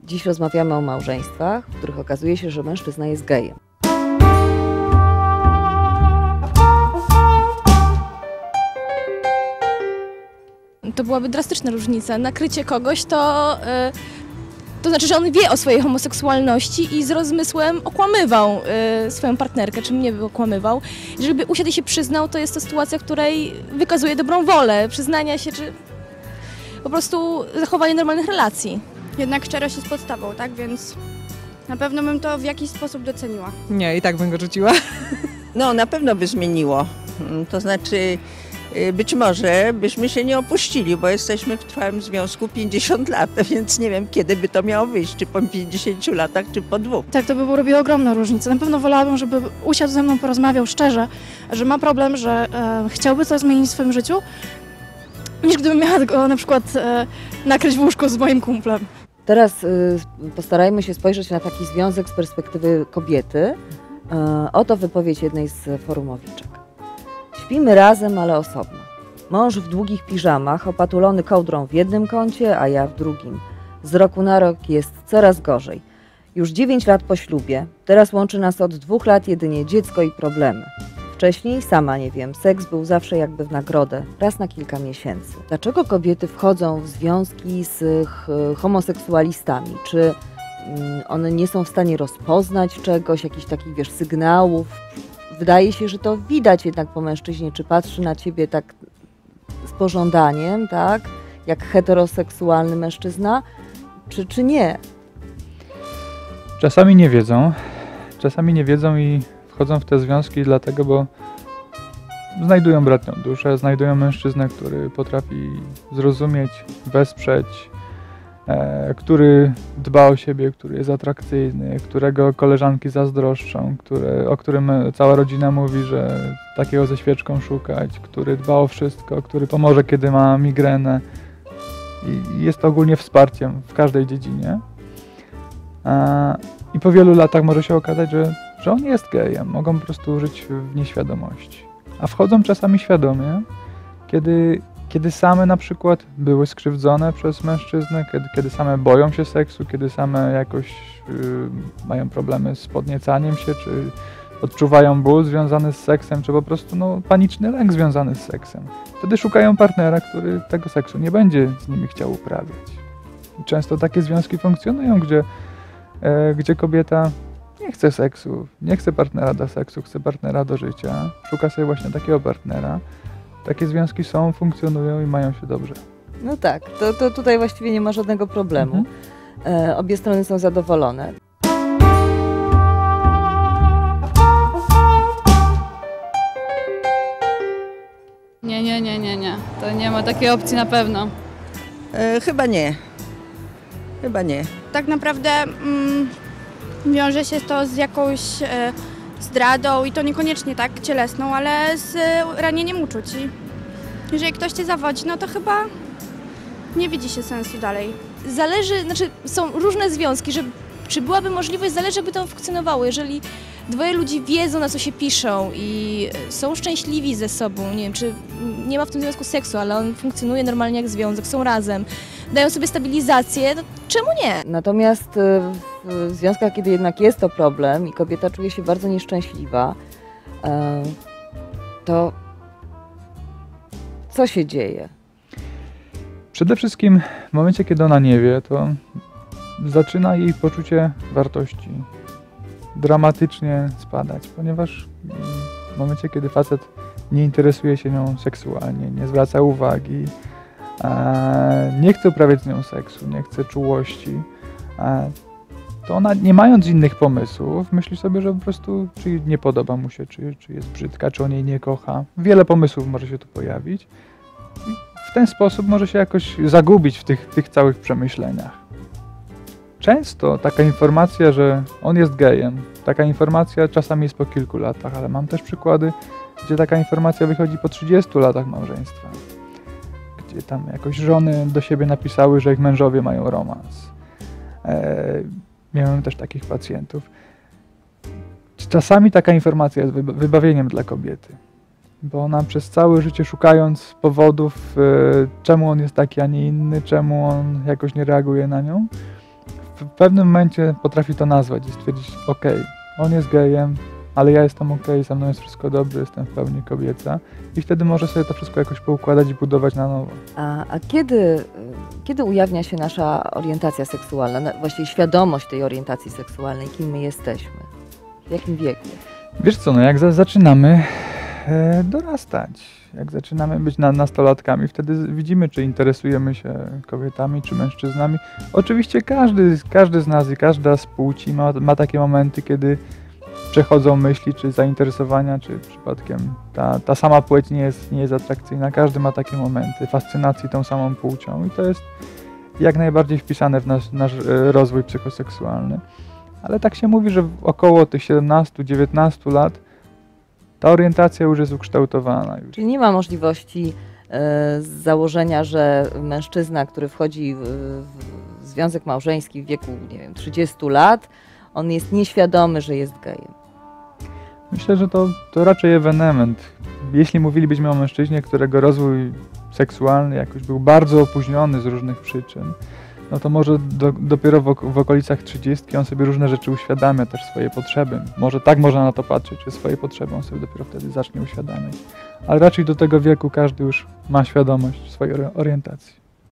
Dziś rozmawiamy o małżeństwach, w których okazuje się, że mężczyzna jest gejem. To byłaby drastyczna różnica. Nakrycie kogoś to znaczy, że on wie o swojej homoseksualności i z rozmysłem okłamywał swoją partnerkę, czy mnie by okłamywał. Żeby usiadł i się przyznał, to jest to sytuacja, w której wykazuje dobrą wolę, przyznania się, czy po prostu zachowanie normalnych relacji. Jednak szczerość jest podstawą, tak? Więc na pewno bym to w jakiś sposób doceniła. Nie, i tak bym go rzuciła. No, na pewno by zmieniło. To znaczy, być może byśmy się nie opuścili, bo jesteśmy w trwałym związku 50 lat, więc nie wiem, kiedy by to miało wyjść, czy po 50 latach, czy po 2. Tak, to by robiło ogromną różnicę. Na pewno wolałabym, żeby usiadł ze mną, porozmawiał szczerze, że ma problem, że chciałby coś zmienić w swoim życiu, niż gdybym miała go na przykład nakryć w łóżku z moim kumplem. Teraz postarajmy się spojrzeć na taki związek z perspektywy kobiety. Oto wypowiedź jednej z forumowiczek. Śpimy razem, ale osobno. Mąż w długich piżamach, opatulony kołdrą w jednym kącie, a ja w drugim. Z roku na rok jest coraz gorzej. Już 9 lat po ślubie, teraz łączy nas od 2 lat jedynie dziecko i problemy. Wcześniej, sama nie wiem, seks był zawsze jakby w nagrodę, raz na kilka miesięcy. Dlaczego kobiety wchodzą w związki z homoseksualistami? Czy one nie są w stanie rozpoznać czegoś, jakichś takich, wiesz, sygnałów? Wydaje się, że to widać jednak po mężczyźnie, czy patrzy na ciebie tak z pożądaniem, tak? Jak heteroseksualny mężczyzna, czy nie? Czasami nie wiedzą i wchodzą w te związki dlatego, bo znajdują bratnią duszę, znajdują mężczyznę, który potrafi zrozumieć, wesprzeć, który dba o siebie, który jest atrakcyjny, którego koleżanki zazdroszczą, o którym cała rodzina mówi, że takiego ze świeczką szukać, który dba o wszystko, który pomoże, kiedy ma migrenę i jest ogólnie wsparciem w każdej dziedzinie. I po wielu latach może się okazać, że on jest gejem, mogą po prostu żyć w nieświadomości. A wchodzą czasami świadomie, kiedy same na przykład były skrzywdzone przez mężczyznę, kiedy same boją się seksu, kiedy same jakoś mają problemy z podniecaniem się, czy odczuwają ból związany z seksem, czy po prostu paniczny lęk związany z seksem. Wtedy szukają partnera, który tego seksu nie będzie z nimi chciał uprawiać. I często takie związki funkcjonują, gdzie kobieta nie chce seksu, nie chce partnera do seksu, chce partnera do życia, szuka sobie właśnie takiego partnera. Takie związki są, funkcjonują i mają się dobrze. No tak, to tutaj właściwie nie ma żadnego problemu. Obie strony są zadowolone. Nie. To nie ma takiej opcji na pewno. Chyba nie. Tak naprawdę wiąże się to z jakąś zdradą i to niekoniecznie tak cielesną, ale z ranieniem uczuć. I jeżeli ktoś cię zawodzi, no to chyba nie widzi się sensu dalej. Są różne związki, że czy byłaby możliwość, zależy, jakby to funkcjonowało. Jeżeli dwoje ludzi wiedzą, na co się piszą i są szczęśliwi ze sobą, nie wiem, czy nie ma w tym związku seksu, ale on funkcjonuje normalnie jak związek, są razem, dają sobie stabilizację, no czemu nie? Natomiast w związkach, kiedy jednak jest to problem i kobieta czuje się bardzo nieszczęśliwa, to co się dzieje? Przede wszystkim w momencie, kiedy ona nie wie, to zaczyna jej poczucie wartości dramatycznie spadać, ponieważ w momencie, kiedy facet nie interesuje się nią seksualnie, nie zwraca uwagi, nie chce uprawiać z nią seksu, nie chce czułości, to ona, nie mając innych pomysłów, myśli sobie, że po prostu czy nie podoba mu się, czy jest brzydka, czy on jej nie kocha. Wiele pomysłów może się tu pojawić. I w ten sposób może się jakoś zagubić w tych całych przemyśleniach. Często taka informacja, że on jest gejem, taka informacja czasami jest po kilku latach, ale mam też przykłady, gdzie taka informacja wychodzi po 30 latach małżeństwa. Gdzie tam jakoś żony do siebie napisały, że ich mężowie mają romans. Miałem też takich pacjentów. Czasami taka informacja jest wybawieniem dla kobiety, bo ona przez całe życie szukając powodów, czemu on jest taki, a nie inny, czemu on jakoś nie reaguje na nią, w pewnym momencie potrafi to nazwać i stwierdzić, okej, on jest gejem, ale ja jestem okej, ze mną jest wszystko dobrze, jestem w pełni kobieca i wtedy może sobie to wszystko jakoś poukładać i budować na nowo. A kiedy ujawnia się nasza orientacja seksualna, właściwie świadomość tej orientacji seksualnej, kim my jesteśmy? W jakim wieku? Wiesz co, no jak zaczynamy dorastać, jak zaczynamy być nastolatkami, wtedy widzimy, czy interesujemy się kobietami, czy mężczyznami. Oczywiście każdy z nas i każda z płci ma takie momenty, kiedy przechodzą myśli, czy zainteresowania, czy przypadkiem ta sama płeć nie jest atrakcyjna. Każdy ma takie momenty fascynacji tą samą płcią i to jest jak najbardziej wpisane w nasz rozwój psychoseksualny. Ale tak się mówi, że około tych 17-19 lat ta orientacja już jest ukształtowana. Czyli nie ma możliwości z założenia, że mężczyzna, który wchodzi w związek małżeński w wieku, nie wiem, 30 lat, on jest nieświadomy, że jest gejem. Myślę, że to raczej ewenement. Jeśli mówilibyśmy o mężczyźnie, którego rozwój seksualny jakoś był bardzo opóźniony z różnych przyczyn, no to może dopiero w okolicach 30 on sobie różne rzeczy uświadamia, też swoje potrzeby. Może tak można na to patrzeć, że swoje potrzeby on sobie dopiero wtedy zacznie uświadamiać. Ale raczej do tego wieku każdy już ma świadomość swojej orientacji.